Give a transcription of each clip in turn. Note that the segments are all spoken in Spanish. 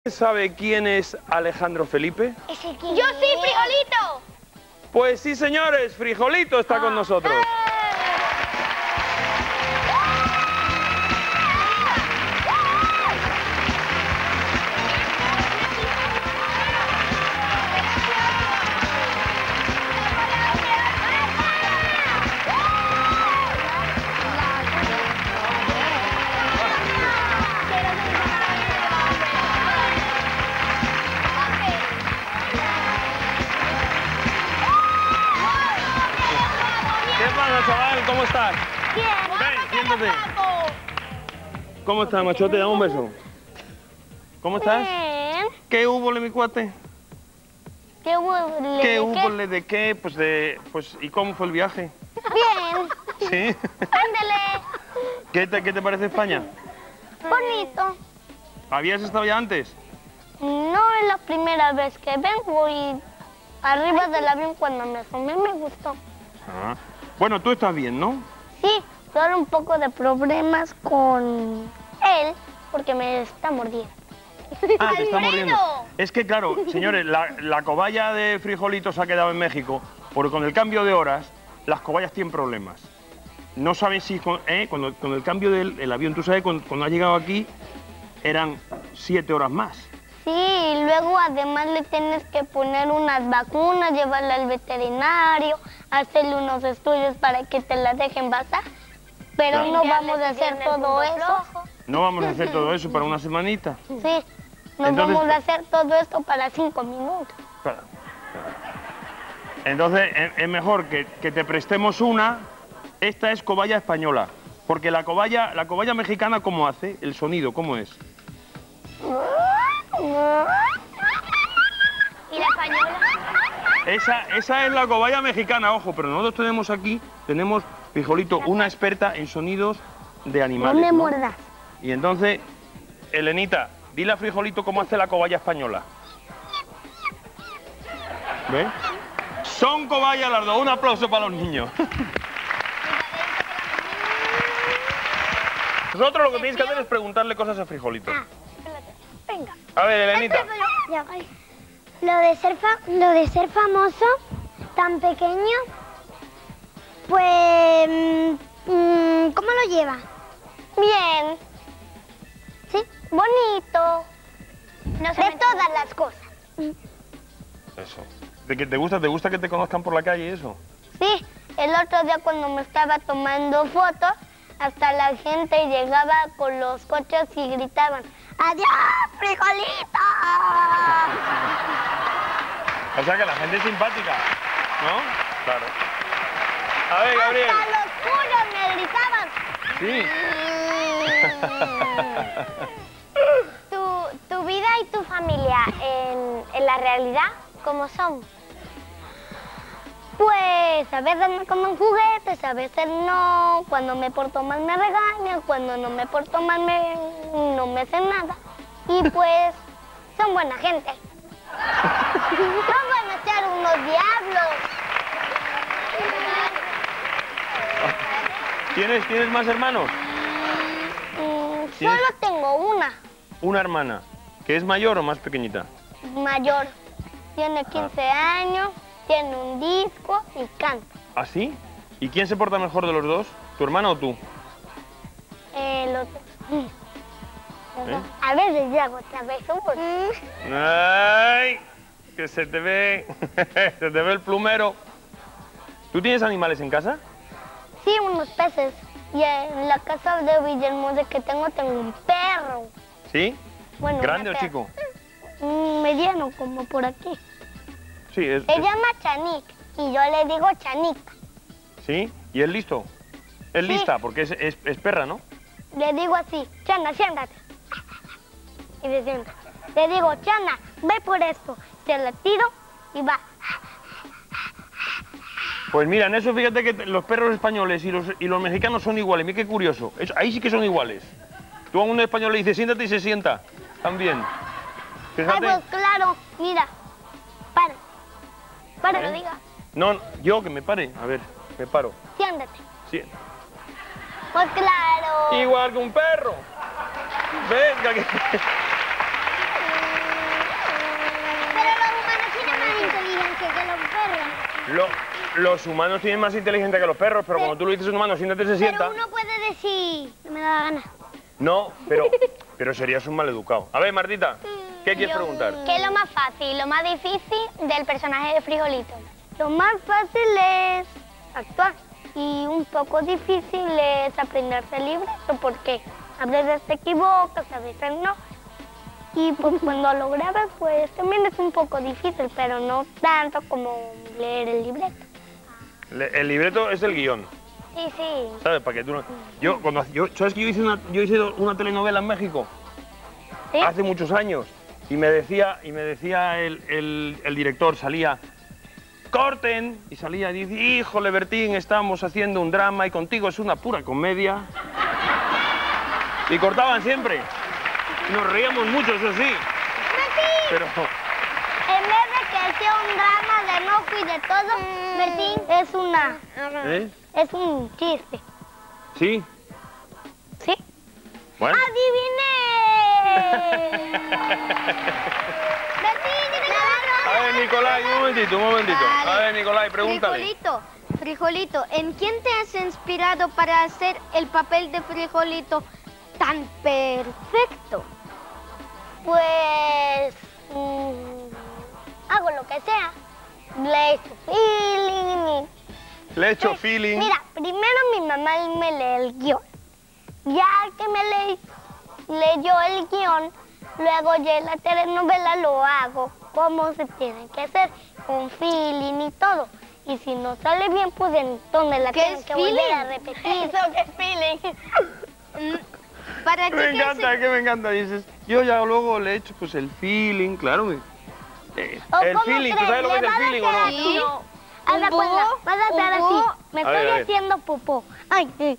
¿Sabe quién es Alejandro Felipe? Yo sí, Frijolito. Pues sí, señores, Frijolito está con nosotros. ¿Qué pasa, chaval? ¿Cómo estás? Bien. Ven, siéntate. ¿Cómo estás, machote? Dame un beso. ¿Cómo estás? Bien. ¿Qué hubo, mi cuate? ¿Qué hubo? ¿Qué hubo, de qué? Pues, ¿y cómo fue el viaje? Bien. ¿Sí? Ándale. ¿Qué te parece España? Bonito. ¿Habías estado ya antes? No es la primera vez que vengo y arriba del avión cuando me asomé me gustó. Ah. Bueno, tú estás bien, ¿no? Sí, tuve un poco de problemas con él porque me está mordiendo. Ah, te está mordiendo. Es que, claro, señores, la cobaya de Frijolito se ha quedado en México porque con el cambio de horas las cobayas tienen problemas. No saben si con el cambio del avión, tú sabes, cuando has llegado aquí eran 7 horas más. Sí, y luego además le tienes que poner unas vacunas, llevarla al veterinario, hacerle unos estudios para que te la dejen pasar. Pero Claro. no vamos a hacer todo eso. No vamos a hacer todo eso para una semanita. Sí, no Entonces, vamos a hacer todo esto para 5 minutos. Espera. Entonces, es mejor que te prestemos una. Esta es cobaya española. Porque la cobaya mexicana, ¿cómo hace? El sonido, ¿cómo es? ¿Y la española? Esa es la cobaya mexicana, ojo, pero nosotros tenemos, Frijolito, una experta en sonidos de animales. No me muerdas. Y entonces, Elenita, dile a Frijolito cómo hace la cobaya española. ¿Ves? Son cobayas las dos. Un aplauso para los niños. Nosotros lo que tenéis que hacer es preguntarle cosas a Frijolito. Venga. A ver, Elenita. Ya. Lo de ser famoso, tan pequeño, pues, ¿cómo lo lleva? Bien. ¿Sí? Bonito. De todas las cosas. Eso. ¿De qué te gusta que te conozcan por la calle y eso? Sí, el otro día cuando me estaba tomando fotos, hasta la gente llegaba con los coches y gritaban, ¡Adiós, Frijolito! O sea que la gente es simpática, ¿no? Claro. A ver, Gabriel. Hasta los cuyos me gritaban. Tu vida y tu familia en la realidad, ¿cómo son? Pues a veces me comen juguetes, a veces no. Cuando me porto mal me regañan, cuando no me porto mal no me hacen nada. Y pues son buena gente. No van a ser unos diablos. ¿Tienes más hermanos? Solo tengo una. Una hermana. ¿Que es mayor o más pequeñita? Mayor. Tiene 15 años, tiene un disco y canta. ¿Ah, sí? ¿Y quién se porta mejor de los dos? ¿Tu hermana o tú? Los dos. A veces yo hago travesuras. ¡Ay! Que se te ve el plumero. ¿Tú tienes animales en casa? Sí, unos peces. Y en la casa de Villahermosa que tengo un perro. ¿Sí? Bueno, ¿Grande o una chico? Mediano, como por aquí. Sí, Se llama Chanik y yo le digo Chanita. ¿Sí? ¿Y es listo? Es Sí. lista, porque es perra, ¿no? Le digo así, Chana, siéntate. Y se sienta. Le digo, Chana, ve por esto. Se la tiro y va. Pues mira, en eso fíjate que los perros españoles y los mexicanos son iguales. Mira qué curioso. Ahí sí que son iguales. Tú a un español le dices, siéntate y se sienta. También. Fíjate. Ay, pues claro, mira. Para. Para, ¿Eh? lo diga. No, yo que me pare. A ver, me paro. Siéntate. Sí. Pues claro. Igual que un perro. Venga, que... Los humanos tienen más inteligencia que los perros, pero cuando tú le dices a un humano, siéntate, se sienta. Pero uno puede decir, no me da la gana. No, pero serías un maleducado. A ver, Martita, ¿qué quieres preguntar? ¿Qué es lo más fácil y lo más difícil del personaje de Frijolito? Lo más fácil es actuar y un poco difícil es aprenderse el libreto porque a veces te equivocas, a veces no. Y pues cuando lo grabas pues también es un poco difícil, pero no tanto como leer el libreto. El libreto es el guión, Sí, sí. ¿sabes? Para que tú no... ¿Sabes que yo hice una telenovela en México? ¿Sí? Hace muchos años. Y me decía el director, salía... ¡Corten! Y salía y dice, híjole, Bertín, estamos haciendo un drama y contigo es una pura comedia. Y cortaban siempre. Nos reíamos mucho, eso sí. Pero... En vez de que sea un drama de enojo y de todo, Bertín, es un chiste. ¿Sí? ¿Sí? Bueno. ¡Adiviné! Bertín, A ver, Nicolai, un momentito. A ver, Nicolai, pregúntale. Frijolito, ¿en quién te has inspirado para hacer el papel de Frijolito tan perfecto? Pues... hago lo que sea. Le echo feeling. Le he hecho feeling. Mira, primero mi mamá me lee el guión. Ya que me leyó el guión, luego ya en la telenovela lo hago como se tiene que hacer, con feeling y todo. Y si no sale bien, pues entonces la tienen que volver a repetir. ¿Eso qué es feeling? Para ti, me encanta, dices, yo ya luego le he hecho pues el feeling, claro. El feeling, ¿tú sabes lo que es el feeling o no? Sí. Vas a hacer así. Me estoy haciendo popó. Ay, sí.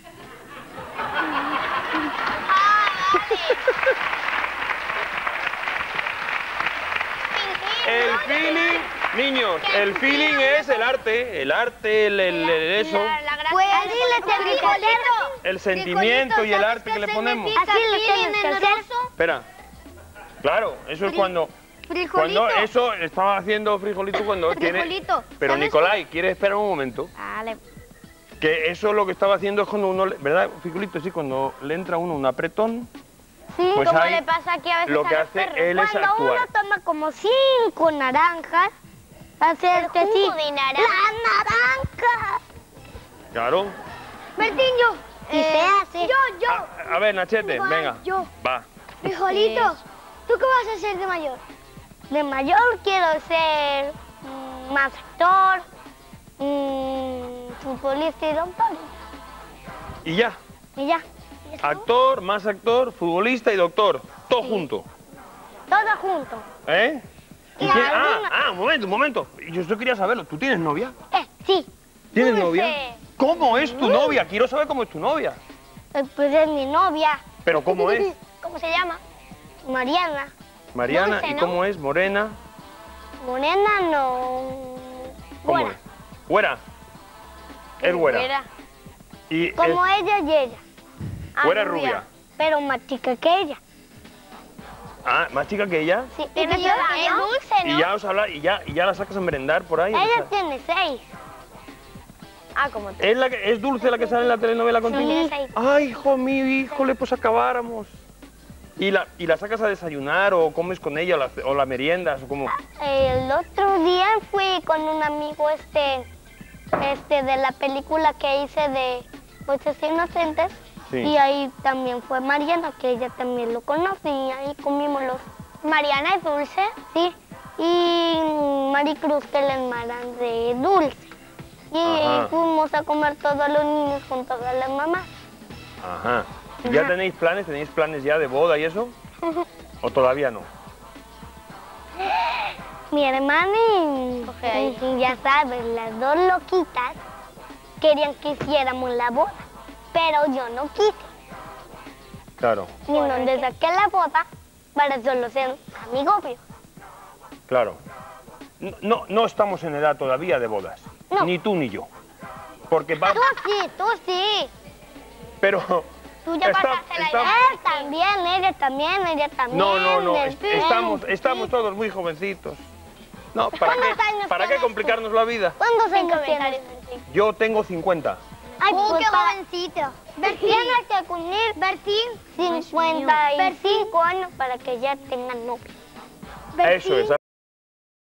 El feeling, niños, el feeling es el arte, eso. Pues dile, El sentimiento y el arte que le ponemos. Así le tienes que hacer. Espera. Claro, eso es cuando eso estaba haciendo Frijolito cuando tiene... Pero Nicolai, ¿quieres esperar un momento? Vale. Que eso lo que estaba haciendo es cuando uno, ¿verdad, Frijolito? Sí, cuando le entra a uno un apretón. Sí, pues como ahí le pasa aquí a veces lo a que los hace perros. él es Cuando actuar. uno toma como 5 naranjas, hace este sí. de naranja. ¡La naranja! Claro. Bertín, yo. Y se hace. Yo. A ver, Nachete, venga. yo. Va. Frijolito, ¿tú qué vas a ser de mayor? De mayor quiero ser más actor, futbolista y doctor. Y ya. Y ya. Actor, más actor, futbolista y doctor. Todo junto. Todo junto. ¿Eh? Y ¿Y qué? alguna- Un momento. Yo esto quería saberlo. ¿Tú tienes novia? Sí. ¿Tienes Dulce. novia? ¿Cómo es tu novia? Quiero saber cómo es tu novia. Pues es mi novia. ¿Pero cómo es? ¿Cómo se llama? Mariana. Mariana, Dulce, ¿y ¿no? cómo es? Morena. Morena no. ¿Cómo Güera. es? ¿Güera? Es güera. Y Como es ella y ella. güera rubia. Pero más chica que ella. Ah, más chica que ella. Sí, Pero es dulce, ¿no? Y ya os habla, y ya la sacas a merendar por ahí. o Ella sea, tiene 6. Ah, como te... ¿Es Dulce la que sale en la telenovela contigo? Tiene 6. Ay, hijo mío, híjole, pues acabáramos. ¿Y la sacas a desayunar o comes con ella o la meriendas o cómo? El otro día fui con un amigo de la película que hice de Voces Inocentes. Sí. Y ahí también fue Mariana, que ella también lo conoce, y ahí comimos los... Mariana es Dulce, sí, y Maricruz, que es la hermana de Dulce. Y Ajá. fuimos a comer todos los niños con todas las mamás. Ajá. ¿Y ya tenéis planes? ¿Tenéis planes ya de boda y eso? ¿O todavía no? Mi hermana y ya sabes, las dos loquitas querían que hiciéramos la boda, pero yo no quise. Claro, Y donde saqué la boda para solo ser amigos. claro. No estamos en edad todavía de bodas. No. Ni tú ni yo. Porque va... Tú sí. Pero... Tú ya está- pasaste la está- edad. Ella también. No. el fin. Estamos todos muy jovencitos. No, ¿para qué complicarnos la vida? ¿Cuántos Sin años tienes? comentarios. Yo tengo 50. Ay, ¡Oh, qué pa- jovencito! Tienes que cumplir 55 años para que ya tengan novio. Eso es.